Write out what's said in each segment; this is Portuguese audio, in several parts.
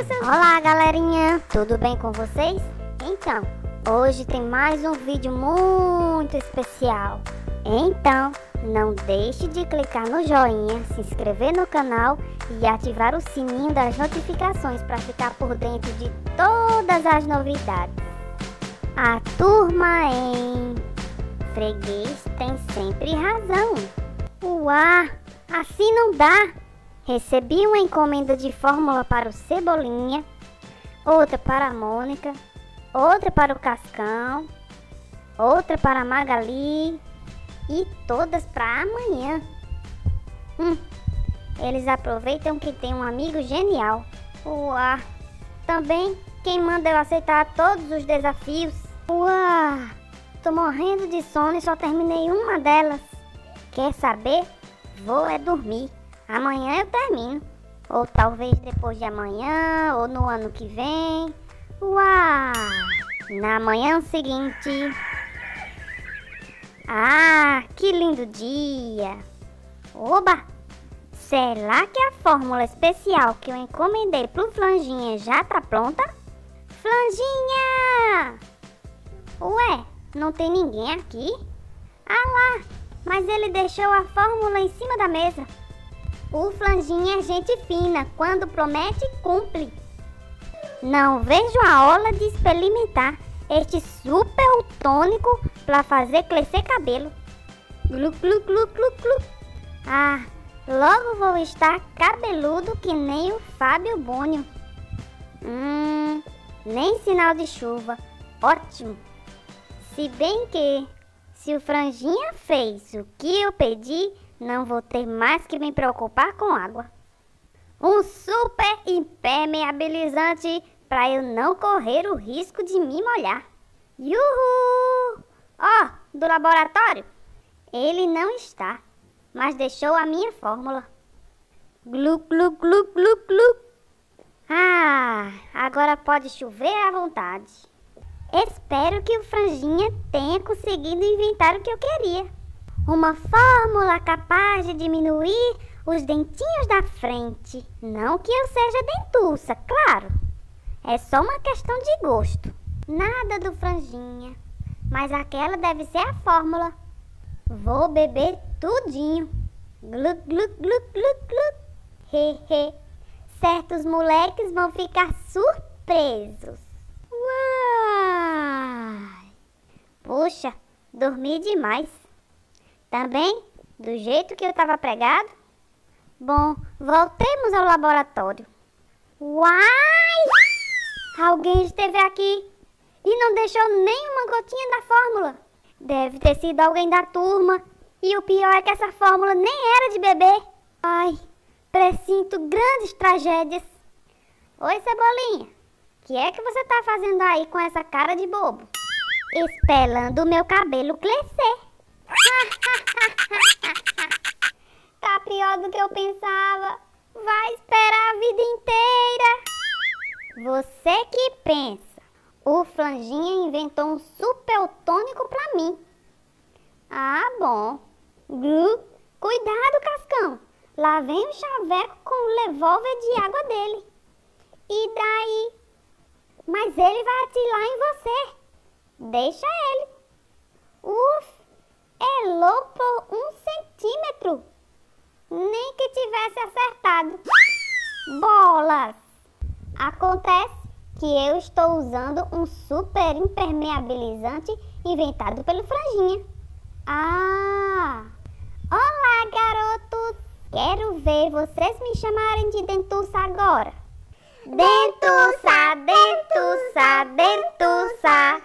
Olá, galerinha! Tudo bem com vocês? Então, hoje tem mais um vídeo muito especial. Então, não deixe de clicar no joinha, se inscrever no canal e ativar o sininho das notificações para ficar por dentro de todas as novidades. A turma em freguês tem sempre razão. Uá, assim não dá! Recebi uma encomenda de fórmula para o Cebolinha, outra para a Mônica, outra para o Cascão, outra para a Magali e todas para amanhã. Eles aproveitam que tem um amigo genial. Uá! Também quem manda eu aceitar todos os desafios. Uá! Tô morrendo de sono e só terminei uma delas. Quer saber? Vou é dormir. Amanhã eu termino. Ou talvez depois de amanhã, ou no ano que vem. Uau! Na manhã seguinte. Ah, que lindo dia! Oba! Será que a fórmula especial que eu encomendei pro Franjinha já tá pronta? Franjinha! Ué, não tem ninguém aqui? Ah lá! Mas ele deixou a fórmula em cima da mesa. O Franjinha é gente fina, quando promete, cumpre. Não vejo a hora de experimentar este super tônico para fazer crescer cabelo. Glu, glu, glu, glu, glu. Ah, logo vou estar cabeludo que nem o Fábio Bônio. Nem sinal de chuva. Ótimo. Se bem que, se o Franjinha fez o que eu pedi, não vou ter mais que me preocupar com água. Um super impermeabilizante para eu não correr o risco de me molhar. Yuhu! Ó, do laboratório. Ele não está, mas deixou a minha fórmula. Glu, glu, glu, glu, glu. Ah, agora pode chover à vontade. Espero que o Franjinha tenha conseguido inventar o que eu queria. Uma fórmula capaz de diminuir os dentinhos da frente. Não que eu seja dentuça, claro. É só uma questão de gosto. Nada do Franjinha. Mas aquela deve ser a fórmula. Vou beber tudinho. Glu, glu, glu, glu, glu. He, he. Certos moleques vão ficar surpresos. Uai. Puxa, dormi demais. Também, do jeito que eu estava pregado. Bom, voltemos ao laboratório. Uai! Alguém esteve aqui e não deixou nenhuma gotinha da fórmula. Deve ter sido alguém da turma. E o pior é que essa fórmula nem era de bebê. Ai, presinto grandes tragédias. Oi, Cebolinha. O que é que você tá fazendo aí com essa cara de bobo? Espelando o meu cabelo crescer. Tá pior do que eu pensava. Vai esperar a vida inteira. Você que pensa. O Franjinha inventou um super tônico pra mim. Ah, bom. Glu, cuidado, Cascão. Lá vem o chaveco com o revólver de água dele. E daí? Mas ele vai atirar em você. Deixa ele. Uf. É louco por 1 centímetro. Nem que tivesse acertado. Bolas! Acontece que eu estou usando um super impermeabilizante inventado pelo Franjinha. Ah! Olá, garotos! Quero ver vocês me chamarem de dentuça agora. Dentuça, dentuça, dentuça.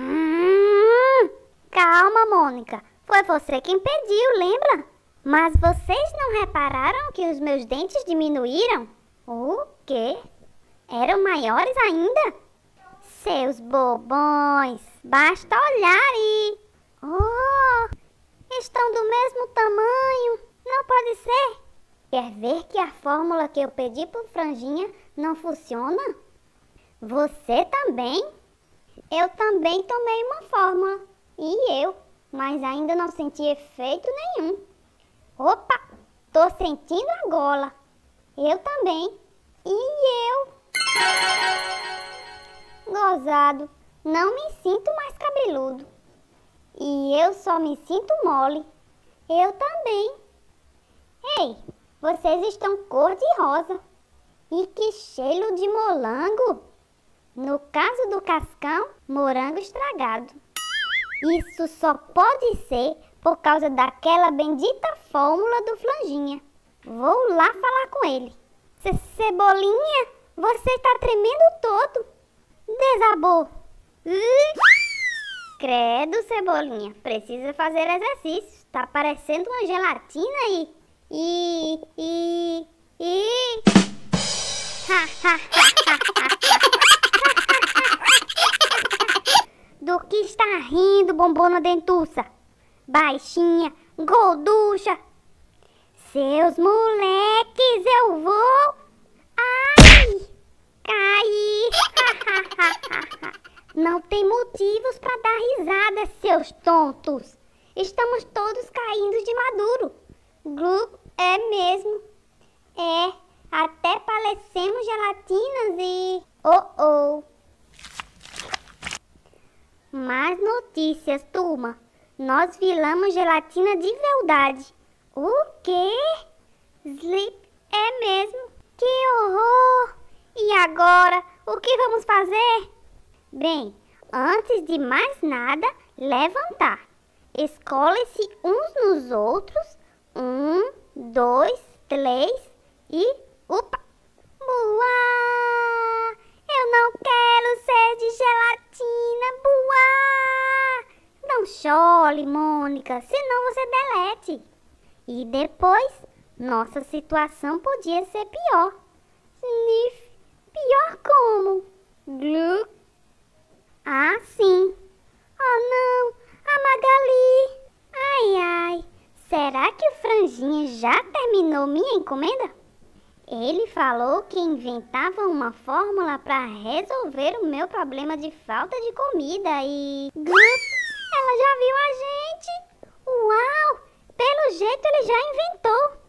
Calma, Mônica. Foi você quem pediu, lembra? Mas vocês não repararam que os meus dentes diminuíram? O quê? Eram maiores ainda? Seus bobões! Basta olhar e... Oh! Estão do mesmo tamanho! Não pode ser! Quer ver que a fórmula que eu pedi pro Franjinha não funciona? Você também? Eu também tomei uma fórmula. E eu? Mas ainda não senti efeito nenhum. Opa, tô sentindo agora. Eu também. E eu? rosado, não me sinto mais cabeludo. E eu só me sinto mole. Eu também. Ei, vocês estão cor-de-rosa. E que cheiro de molango! No caso do Cascão, morango estragado. Isso só pode ser por causa daquela bendita fórmula do Franjinha. Vou lá falar com ele. Cebolinha, você está tremendo todo. Desabou. Credo, Cebolinha, precisa fazer exercício. Tá parecendo uma gelatina Do que está rindo, bombona dentuça? Baixinha, gorducha. Seus moleques, eu vou... Ai! Caí! Não tem motivos para dar risada, seus tontos. Estamos todos caindo de maduro. Glu, é mesmo. É, até parecemos gelatinas e... Oh. Más notícias, turma. Nós viramos gelatina de verdade. O quê? Slip, é mesmo? Que horror! E agora, o que vamos fazer? Bem, antes de mais nada, levantar. Escolhe-se uns nos outros. 1, 2, 3 e... Opa! Buá! Eu não quero ser de gelatina, buá! Não chore, Mônica, senão você delete. E depois, nossa situação podia ser pior. Sniff, pior como? Glu. Ah, sim. Oh, não, a Magali. Ai, será que o Franjinha já terminou minha encomenda? Ele falou que inventava uma fórmula para resolver o meu problema de falta de comida e... Glu, ela já viu a gente? Uau! Pelo jeito ele já inventou.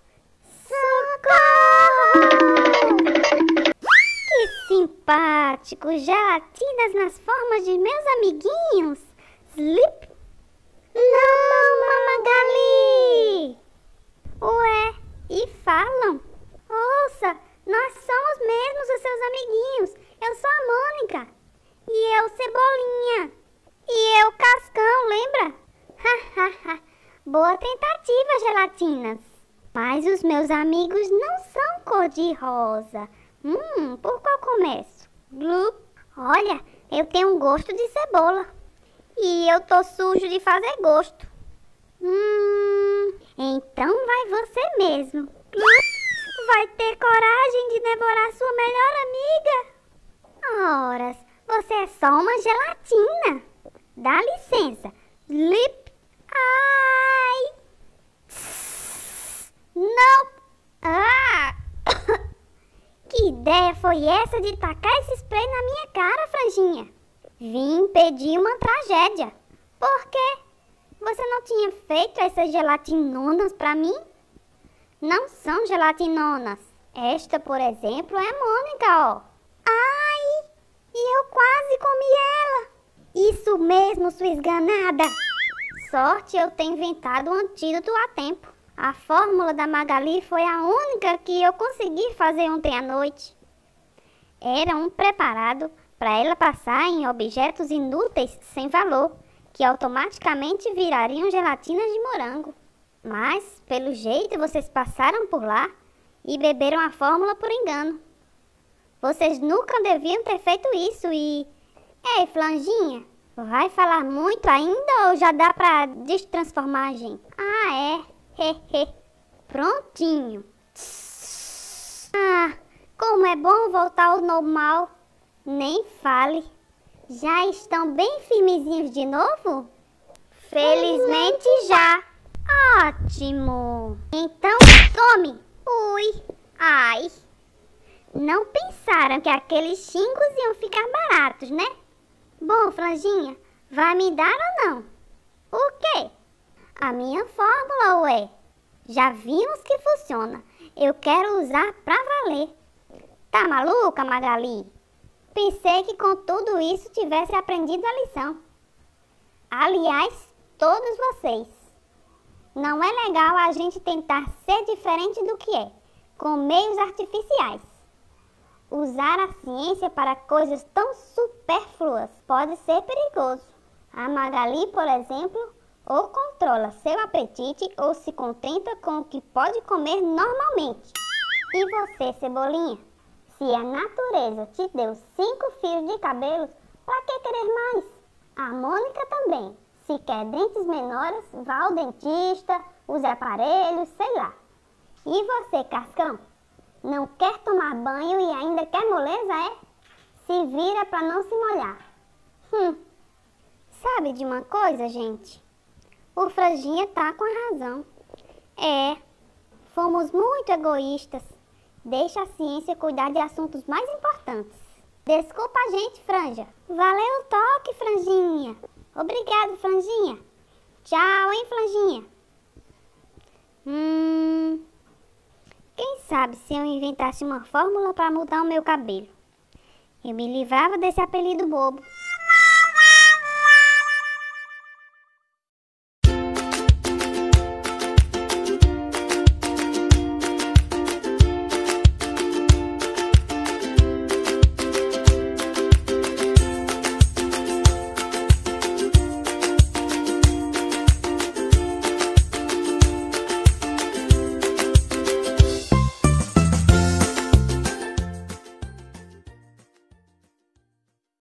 Socorro! Que simpático! Gelatinas nas formas de meus amiguinhos. Slip. Não, Magali! Ué, e falam? Ouça, nós somos mesmos os seus amiguinhos. Eu sou a Mônica. E eu, Cebolinha. E eu, Cascão, lembra? Boa tentativa, gelatinas. Mas os meus amigos não são cor-de-rosa. Por qual começo? Glu. Olha, eu tenho um gosto de cebola. E eu tô sujo de fazer gosto. Então vai você mesmo. Glu. Vai ter coragem de devorar sua melhor amiga? Horas, você é só uma gelatina. Dá licença. Lip. Ai. Não. Ah. Que ideia foi essa de tacar esse spray na minha cara, Franjinha? Vim pedir uma tragédia. Por quê? Você não tinha feito essas gelatinonas pra mim? Não são gelatinonas. Esta, por exemplo, é Mônica, ó. Ai, e eu quase comi ela. Isso mesmo, sua esganada. Sorte eu ter inventado um antídoto a tempo. A fórmula da Magali foi a única que eu consegui fazer ontem à noite. Era um preparado para ela passar em objetos inúteis sem valor, que automaticamente virariam gelatinas de morango. Mas, pelo jeito, vocês passaram por lá e beberam a fórmula por engano. Vocês nunca deviam ter feito isso e... Ei, Franjinha, vai falar muito ainda ou já dá pra destransformar a gente? Ah, é. Prontinho. Ah, como é bom voltar ao normal. Nem fale. Já estão bem firmezinhos de novo? Felizmente já. Ótimo! Então, tome! Ui! Ai! Não pensaram que aqueles xingos iam ficar baratos, né? Bom, Franjinha, vai me dar ou não? O quê? A minha fórmula, ué. Já vimos que funciona. Eu quero usar pra valer. Tá maluca, Magali? Pensei que com tudo isso tivesse aprendido a lição. Aliás, todos vocês. Não é legal a gente tentar ser diferente do que é, com meios artificiais. Usar a ciência para coisas tão supérfluas pode ser perigoso. A Magali, por exemplo, ou controla seu apetite ou se contenta com o que pode comer normalmente. E você, Cebolinha? Se a natureza te deu 5 fios de cabelo, para que querer mais? A Mônica também. Se quer dentes menores, vá ao dentista, use aparelhos, sei lá. E você, Cascão? Não quer tomar banho e ainda quer moleza, é? Se vira para não se molhar. Sabe de uma coisa, gente? O Franjinha tá com a razão. Fomos muito egoístas. Deixa a ciência cuidar de assuntos mais importantes. Desculpa a gente, Franja. Valeu o toque, Franjinha. Obrigado, Franjinha. Tchau, hein, Franjinha. Quem sabe se eu inventasse uma fórmula para mudar o meu cabelo. Eu me livrava desse apelido bobo.